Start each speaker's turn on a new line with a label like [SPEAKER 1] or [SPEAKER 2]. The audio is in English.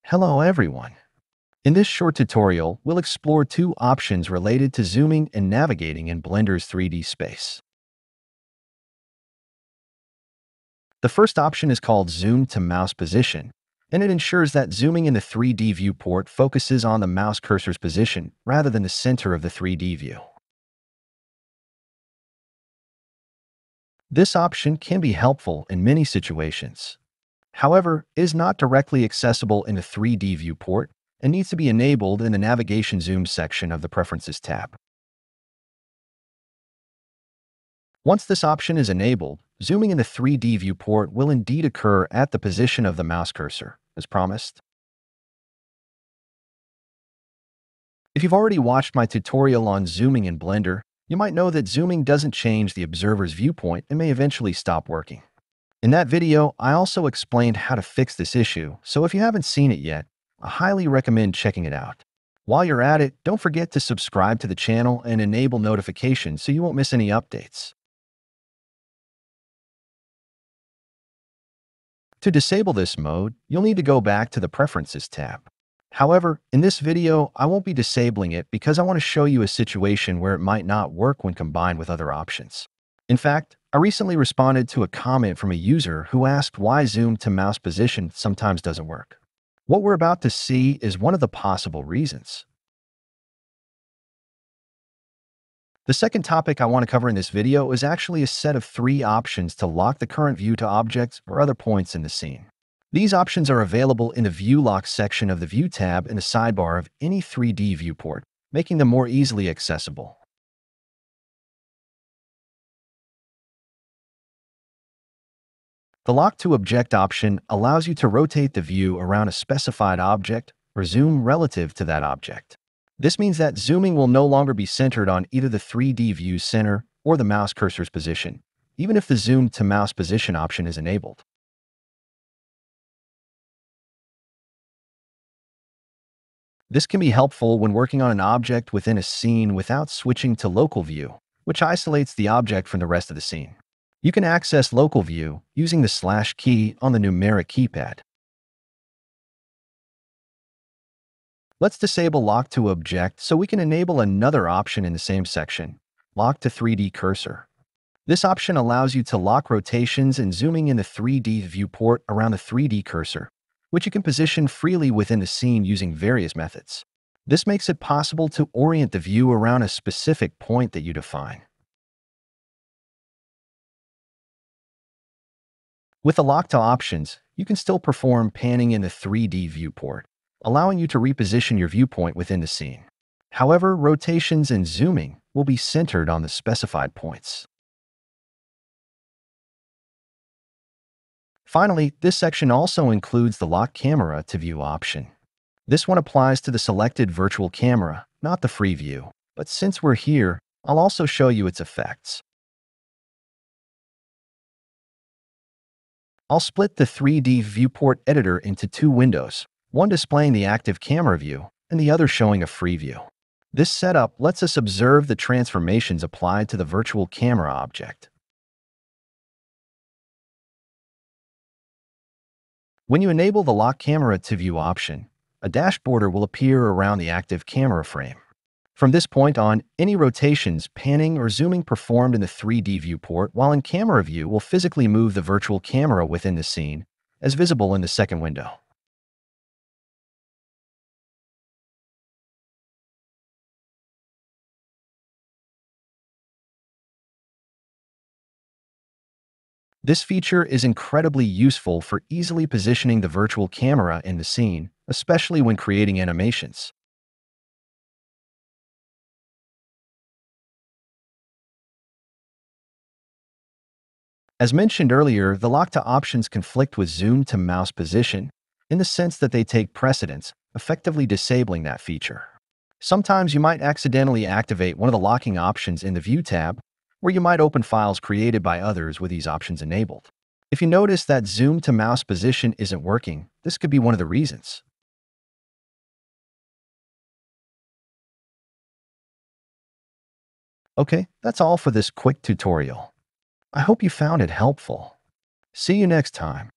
[SPEAKER 1] Hello everyone. In this short tutorial, we'll explore two options related to zooming and navigating in Blender's 3D space. The first option is called Zoom to Mouse Position, and it ensures that zooming in the 3D viewport focuses on the mouse cursor's position rather than the center of the 3D view. This option can be helpful in many situations. However, it is not directly accessible in the 3D viewport and needs to be enabled in the Navigation Zoom section of the Preferences tab. Once this option is enabled, zooming in the 3D viewport will indeed occur at the position of the mouse cursor, as promised. If you've already watched my tutorial on zooming in Blender, you might know that zooming doesn't change the observer's viewpoint and may eventually stop working. In that video, I also explained how to fix this issue, so if you haven't seen it yet, I highly recommend checking it out. While you're at it, don't forget to subscribe to the channel and enable notifications so you won't miss any updates. To disable this mode, you'll need to go back to the Preferences tab. However, in this video, I won't be disabling it because I want to show you a situation where it might not work when combined with other options. In fact, I recently responded to a comment from a user who asked why zoom to mouse position sometimes doesn't work. What we're about to see is one of the possible reasons. The second topic I want to cover in this video is actually a set of 3 options to lock the current view to objects or other points in the scene. These options are available in the View Lock section of the View tab in the sidebar of any 3D viewport, making them more easily accessible. The Lock to Object option allows you to rotate the view around a specified object or zoom relative to that object. This means that zooming will no longer be centered on either the 3D view's center or the mouse cursor's position, even if the Zoom to Mouse Position option is enabled. This can be helpful when working on an object within a scene without switching to Local View, which isolates the object from the rest of the scene. You can access Local View using the / key on the numeric keypad. Let's disable Lock to Object so we can enable another option in the same section, Lock to 3D Cursor. This option allows you to lock rotations and zooming in the 3D viewport around the 3D cursor, which you can position freely within the scene using various methods. This makes it possible to orient the view around a specific point that you define. With the Lock to options, you can still perform panning in the 3D viewport, allowing you to reposition your viewpoint within the scene. However, rotations and zooming will be centered on the specified points. Finally, this section also includes the Lock Camera to View option. This one applies to the selected virtual camera, not the free view, but since we're here, I'll also show you its effects. I'll split the 3D viewport editor into 2 windows, one displaying the active camera view and the other showing a free view. This setup lets us observe the transformations applied to the virtual camera object. When you enable the Lock Camera to View option, a dashed border will appear around the active camera frame. From this point on, any rotations, panning, or zooming performed in the 3D viewport while in camera view will physically move the virtual camera within the scene, as visible in the second window. This feature is incredibly useful for easily positioning the virtual camera in the scene, especially when creating animations. As mentioned earlier, the Lock to options conflict with Zoom to Mouse Position in the sense that they take precedence, effectively disabling that feature. Sometimes you might accidentally activate one of the locking options in the View tab, where you might open files created by others with these options enabled. If you notice that Zoom to Mouse Position isn't working, this could be one of the reasons. Okay, that's all for this quick tutorial. I hope you found it helpful. See you next time.